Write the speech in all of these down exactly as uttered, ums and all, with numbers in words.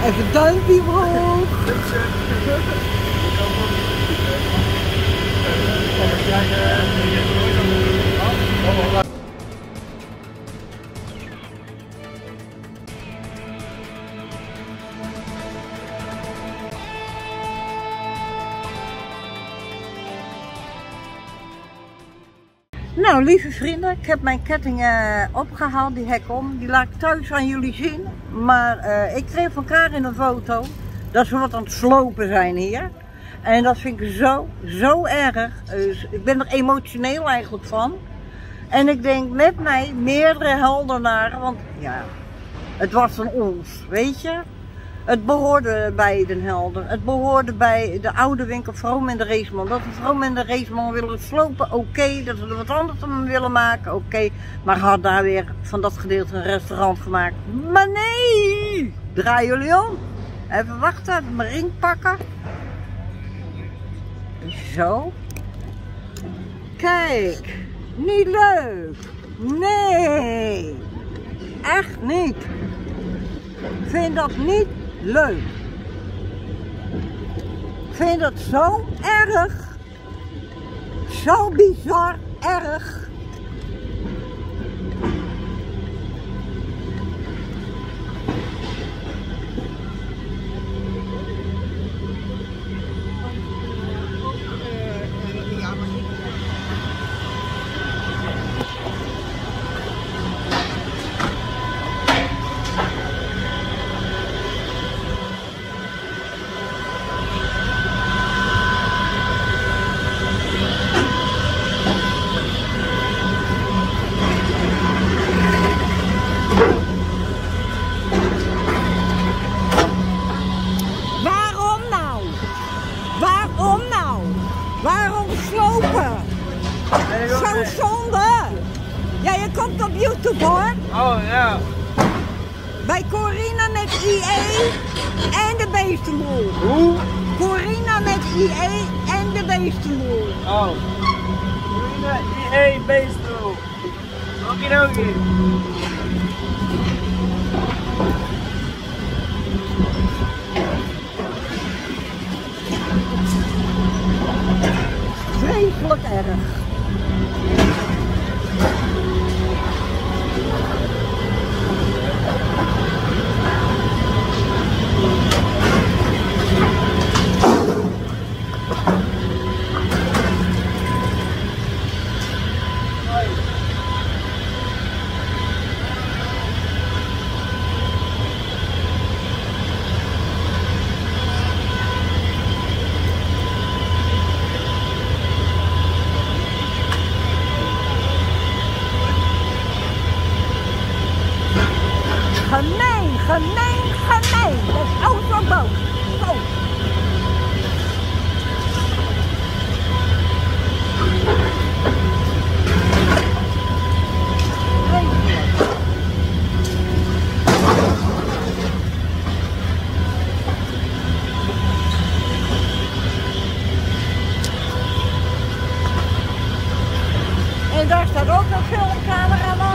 Even duimpje omhoog. Nou, lieve vrienden, ik heb mijn kettingen opgehaald, die hek om. Die laat ik thuis aan jullie zien. Maar uh, ik kreeg van Karin een foto dat ze wat aan het slopen zijn hier. En dat vind ik zo, zo erg. Dus ik ben er emotioneel eigenlijk van. En ik denk met mij meerdere Heldenaren, want ja, het was van ons, weet je. Het behoorde bij Den Helder. Het behoorde bij de oude winkel Vroom en de Reesman. Dat de Vroom en de Reesman willen slopen, oké. Okay. Dat we er wat anders van willen maken, oké. Okay. Maar had daar weer van dat gedeelte een restaurant gemaakt. Maar nee! Draai jullie om. Even wachten, even mijn ring pakken. Zo. Kijk. Niet leuk. Nee. Echt niet. Ik vind dat niet leuk. Ik vind het zo erg. Zo bizar erg. Waarom slopen? Zo zonde! Ja, je komt op YouTube hoor. Oh ja. Bij Corina met I E en de Beestenboel. Hoe? Corina met I E en de Beestenboel. Oh. Corina I E Beestenboel. Okidoki. Vreselijk erg. Gemeen, gemeen, gemeen. Dat is autoboot. Zo. En daar staat ook een filmcameraman.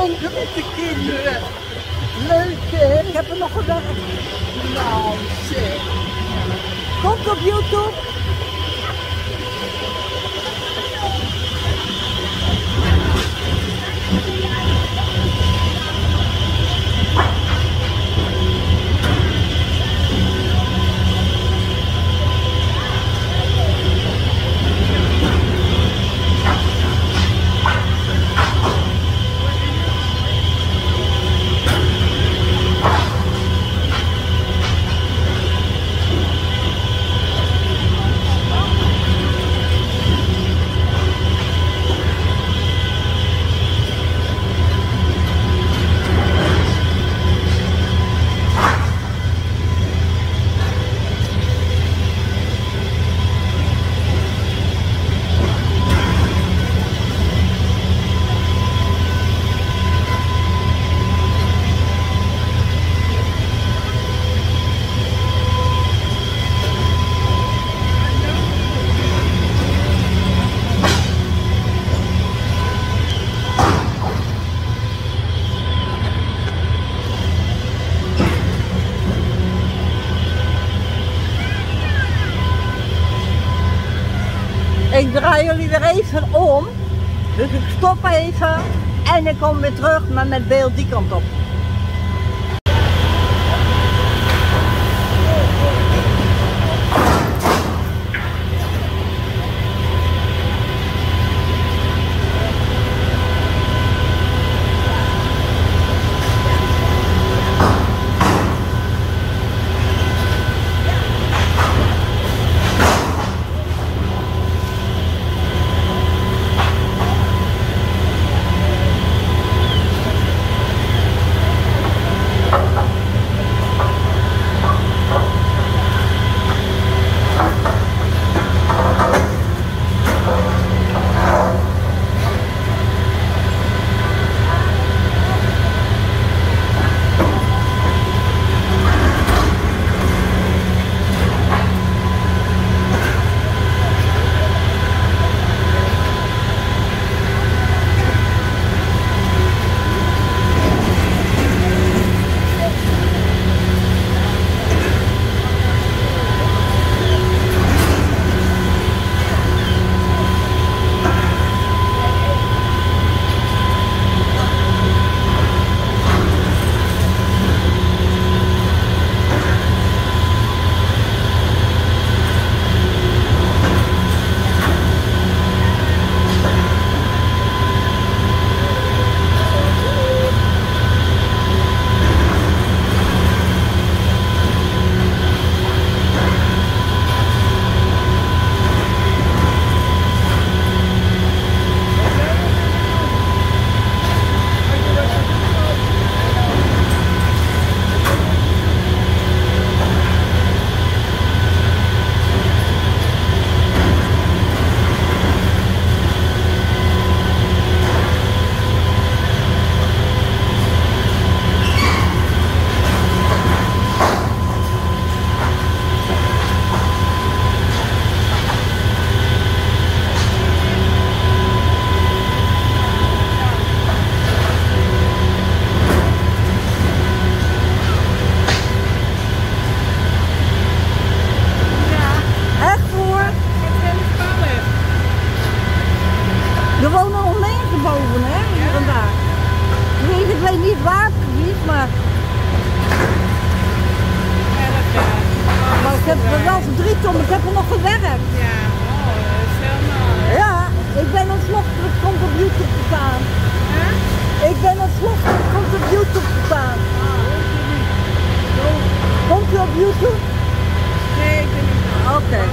dronken met de kinderen. Leuk hè? Ik heb er nog gewerkt. Nou zeg. Komt op YouTube. Ik draai jullie weer even om, dus ik stop even en ik kom weer terug, maar met beeld die kant op. Ik heb er wel verdriet om, ik heb er nog gewerkt. Ja, oh, dat is heel mooi. Ja, ik ben ontvlucht, het komt op YouTube te staan. Huh? Ik ben ontvlucht, het komt op YouTube te staan. Komt u op YouTube? Nee, ik ben niet. Oké. Okay.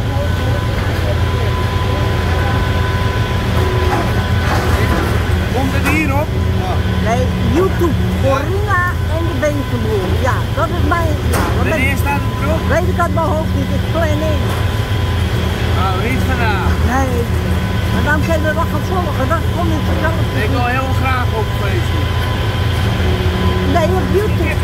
Komt het hierop? Ja. Nee, YouTube. Corina en de Bezenbroer. Ja, dat is mijn... Ja, Wanneer staat het erop? Weet ik uit mijn hoofd niet, ik plan in. Nou, niet vandaag. Nee, maar dan kun je er wel gaan volgen, dan kom je het zelf. Ik wil heel graag op Facebook. Nee, op YouTube.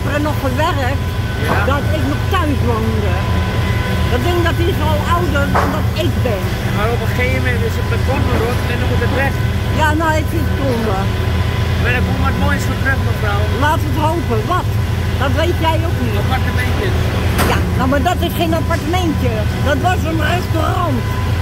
er nog gewerkt Ja. dat ik nog thuis woonde. Dat ding dat is al ouder dan dat ik ben. Maar op een gegeven moment is het beton rot en dan moet het weg. Ja, nou ik vind het zonde. Maar daar komt wat moois voor terug, mevrouw. Laat het hopen. Wat? Dat weet jij ook niet. Appartementjes. Ja, nou maar dat is geen appartementje. Dat was een restaurant.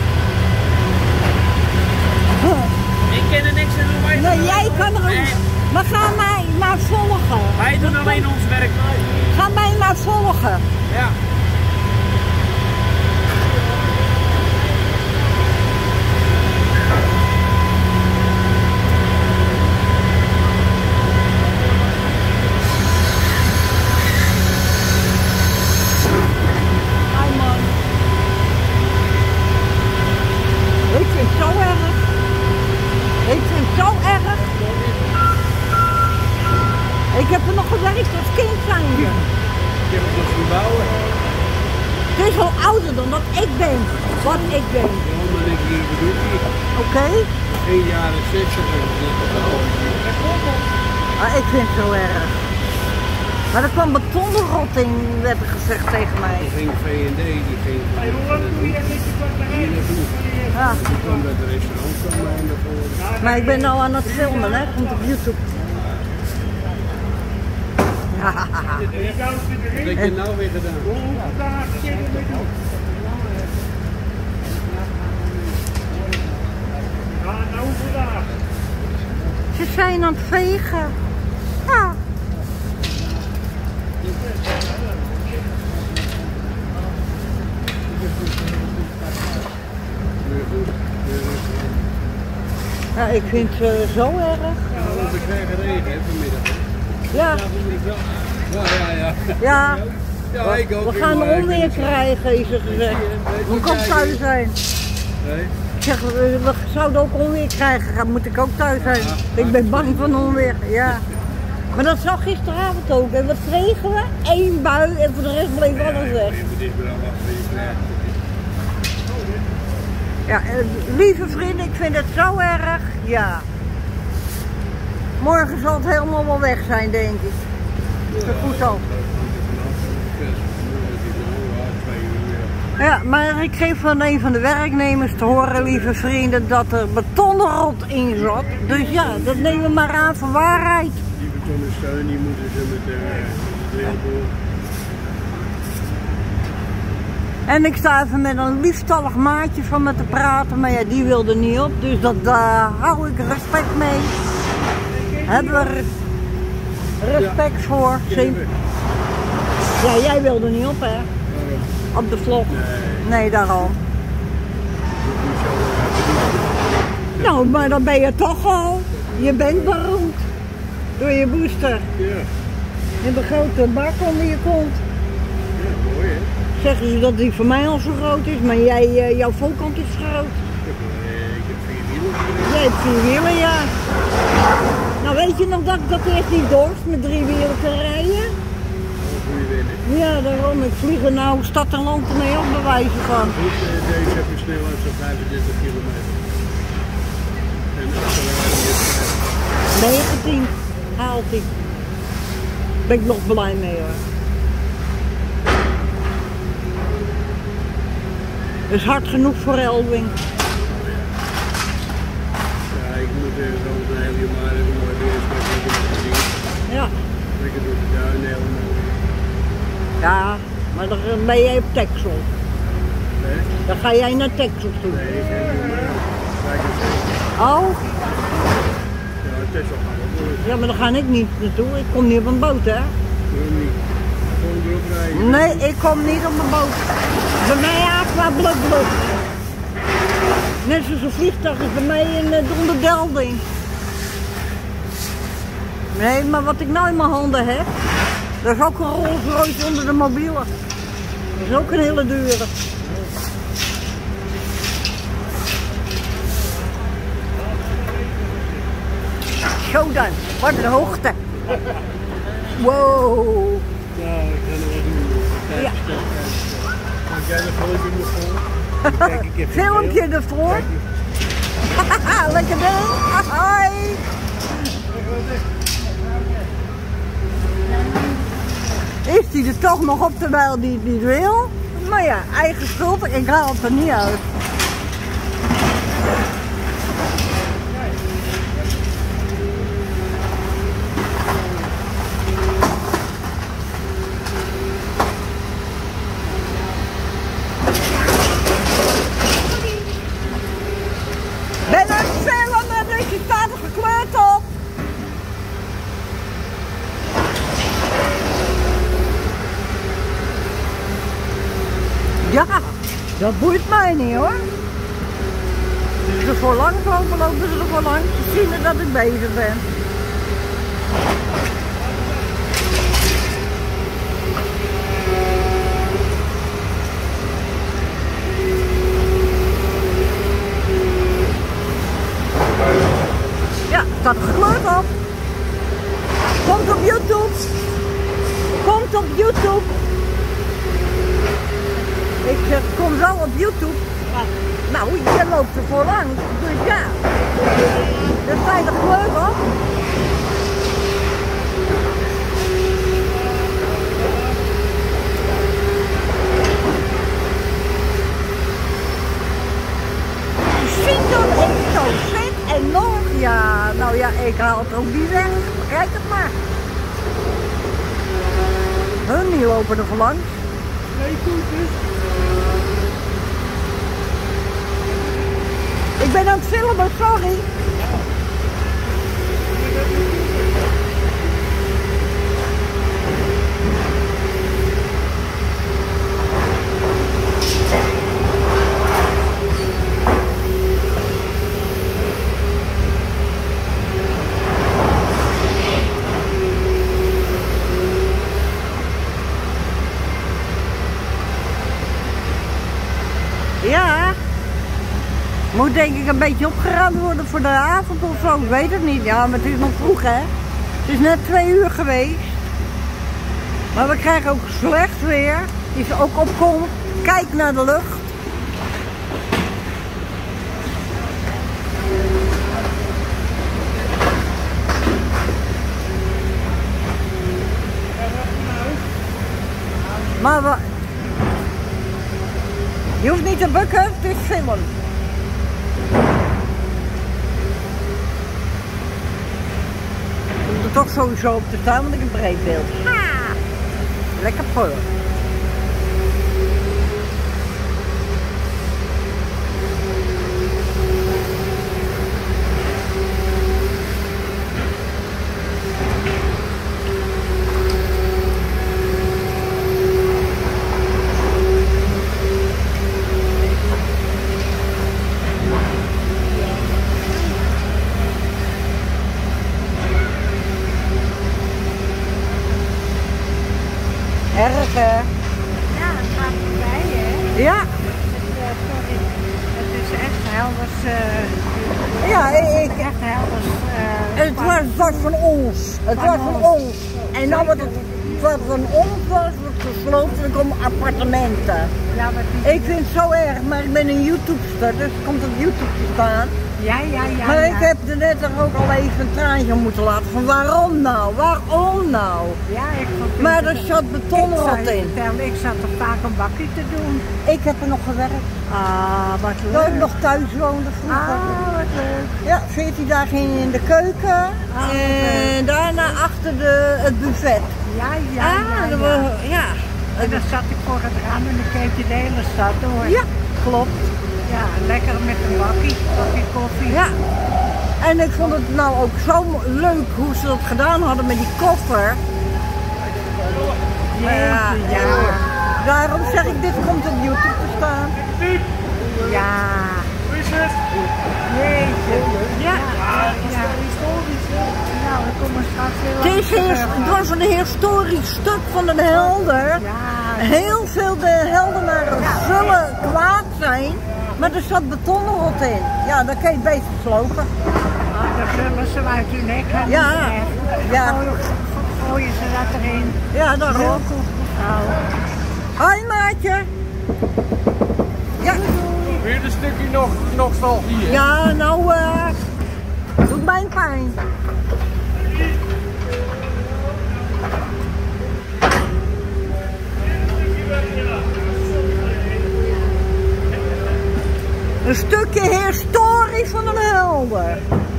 Ik ken er niks aan doen. wij Nee, doen jij alleen- kan er ook. Nee, Maar ga mij maar volgen. wij doen alleen ons werk. Ga mij maar volgen. Ja. Ai man. Ik vind het zo erg. Ik vind het zo erg. Ik heb er nog gewerkt als kind zijnde. Ik heb het nog zien bouwen. Het is al ouder dan dat ik ben. Wat ik ben. Ja, maar ik hier bedoel ik. Oké? In de jaren zestig heb ik dit gebouwd. Maar ik vind het zo erg. Maar er kwam betonrotting, werd er gezegd tegen mij. Die ging V en D, die ging van hier naartoe. Ja. Die kwam bij het restaurant kwam aan daarvoor. Maar ik ben nou aan het filmen, hè? Komt op YouTube. Ja. Wat heb je nou weer gedaan? Ze zijn aan het vegen. Ja. Ja, ik vind het zo erg. Ja, want we krijgen regen hè, vanmiddag. Ja, Ja, ja, ja. ja. Ja, ik ook. We gaan maar ik onweer vind het- krijgen, is er gezegd. Hoe kan ik thuis zijn? Nee? Ik zeg, we we zouden ook onweer krijgen, dan moet ik ook thuis zijn. Ik ben bang van onweer, ja. Maar dat zag gisteravond ook. En wat kregen we? Eén bui en voor de rest bleef alles weg. Nee, maar dit is wel wat je krijgt. Ja, eh, lieve vrienden, ik vind het zo erg, ja. Morgen zal het helemaal wel weg zijn, denk ik. Zo goed al. Ja, maar ik geef van een van de werknemers te horen, lieve vrienden, dat er betonrot in zat. Dus ja, dat nemen we maar aan voor waarheid. Die betonnen steun, die moeten ze met de rail door. En ik sta even met een liefstallig maatje van me te praten, maar ja, die wilde niet op. Dus dat uh, hou ik respect mee. Hebben we re- respect Ja. voor. Sim- Ja, jij wilde niet op, hè? Op de vlog. Nee. Nee, daarom. Niet zo, uh, Nou, maar dan ben je toch al. Je bent beroemd. Door je booster. Ja, En de grote bak onder je kont. ja, mooi hè. Zeg je dat die voor mij al zo groot is, maar jij, uh, jouw voorkant is groot. Ik heb, uh, ik heb vier wielen gereden. Jij hebt vier wielen, ja. Nou, weet je nog dat ik dat eerst niet dorst met drie wielen te rijden? Goeie winnen. Ja, daarom. Ik vlieg er nou stad en land mee op bewijzen van. Goed, uh, deze heb je snelheid van vijfendertig kilometer. En de acceleratie is uh, negentien haalt hij. Ben ik nog blij mee hoor. Dat is hard genoeg voor Elwing. ja, ik moet even zo een hele maar even mooi weer eens met lekker gezien. Ja. Lekker door de duinen helemaal. Ja, maar dan ben jij op Texel. Nee, Dan ga jij naar Texel toe. nee, ik heb niet. Kijk eens even. Oh, Ja, het is al wel. ja, maar daar ga ik niet naartoe. Ik kom niet op een boot, hè? Waarom niet? Gewoon erop rijden. Nee, ik kom niet op een boot. Bij mij aqua bluk bluk. Net zoals een vliegtuig is bij mij een uh, onderdelding. Nee, maar wat ik nou in mijn handen heb, dat is ook een Rolls Royce onder de mobiele. Dat is ook een hele dure. Zo dan, wat een hoogte. Wow. Ja, ik ga nog wat doen. Ja. Maak jij een filmpje nog voor? Kijk ik even. Filmpje ervoor. Lekker ding. Hoi. hij er toch nog op terwijl hij het niet wil. Maar ja, eigen schuld, ik haal het er niet uit. Ben aan het filmen, maar dus je staat er gekleurd op. Ja, dat boeit mij niet hoor. Als ze er voor langs lopen, lopen ze er voor langs. Ze zien dat ik bezig ben. Ja, staat er gekleurd op. Komt op YouTube. Komt op YouTube. Ik zeg, kom zo op YouTube. Nou, je loopt er voor langs. Dus ja. Dat staat er gekleurd op. Zie dat ik zo zit en nog, ja, nou ja, ik haal het ook niet weg, kijk het maar. Hun die lopen er langs. Nee, koetjes. Ik ben aan het filmen, sorry. Ja, moet denk ik een beetje opgeruimd worden voor de avond of zo, ik weet het niet. Ja, maar het is nog vroeg hè. Het is net twee uur geweest. Maar we krijgen ook slecht weer. Die is ook opkomt. Kijk naar de lucht. Maar we... Je hoeft niet te bukken, het is filmen. Ik moet er toch sowieso op te staan, want ik een breed beeld. Ha! Lekker vol. Erg hè? Ja, het gaat voorbij hè. Ja. Het, uh, sorry. Het is echt helders. Uh, Ja, ik... ik echt helders. Uh, het was, het was van ons. Het Van was van ons. ons. En dan wat het, wat van ons was, wordt gesloopt en er komen appartementen. ja, maar die... Ik vind het zo erg, maar ik ben een YouTubester, dus het komt op YouTube te staan. Ja, ja, ja. Maar ja. ik heb er net toch ook al even een traantje moeten laten van waarom nou, waarom nou? Ja, ik vond Maar het- er zat betonrot Ik zou je in. vertellen, ik zat er vaak een bakje te doen. Ik heb er nog gewerkt. Ah, wat leuk. Toen ik nog thuis woonde vroeger. Ah, wat leuk. Ja, veertien dagen in, in de keuken Ah, en daarna achter de, het buffet. Ja, ja, Ah, ja, dat ja. was- ja. En dan zat ik voor het raam en dan keek je de hele stad door. Ja, klopt. Ja, lekker met een bakkie, bakkie koffie. Ja. En ik vond het nou ook zo leuk hoe ze dat gedaan hadden met die koffer. Jeetje, ja. Daarom zeg ik, dit komt op YouTube te staan. Ja. Hoe is het? Jeetje. Ja. Ja. Nou, dan komen we straks weer Het, is hier, het was een historisch stuk van een helder. Ja. Heel veel de heldenaren zullen kwaad zijn, maar er zat betonrot in. Ja, dan kan je het beter slopen. Ah, dan zullen ze uit hun nek gaan. Ja. Ja. Gooien, gooien ze dat erin. Ja, Heel daarom. goed mevrouw. Hoi maatje. Ja, Weer een stukje nog, nostalgie. hè? ja nou, eh doet mij pijn. stukje historie van een helder.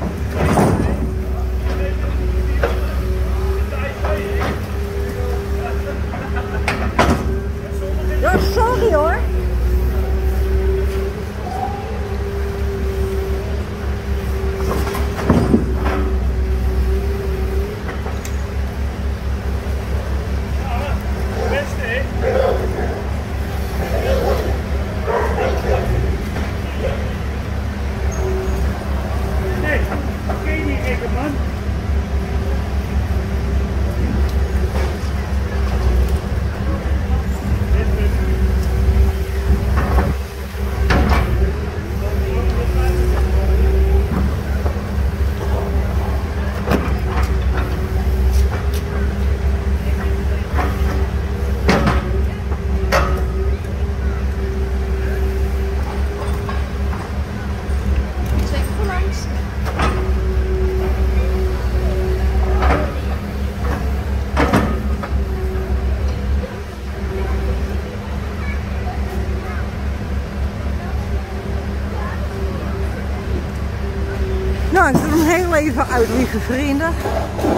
Ja, sorry hoor. Nou, ik zal hem heel even uit, lieve vrienden.